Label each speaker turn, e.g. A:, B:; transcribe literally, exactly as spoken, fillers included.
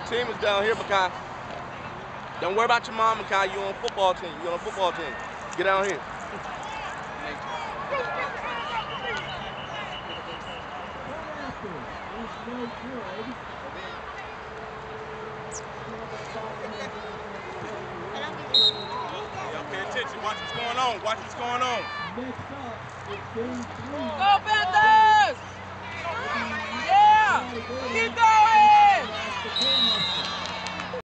A: team is down here, Makai. Don't worry about your mom, Makai. You're on football team. You're on a football team. Get down here.
B: Y'all pay attention. Watch what's going on. Watch what's going on.
C: Go Panthers! Yeah! Keep going!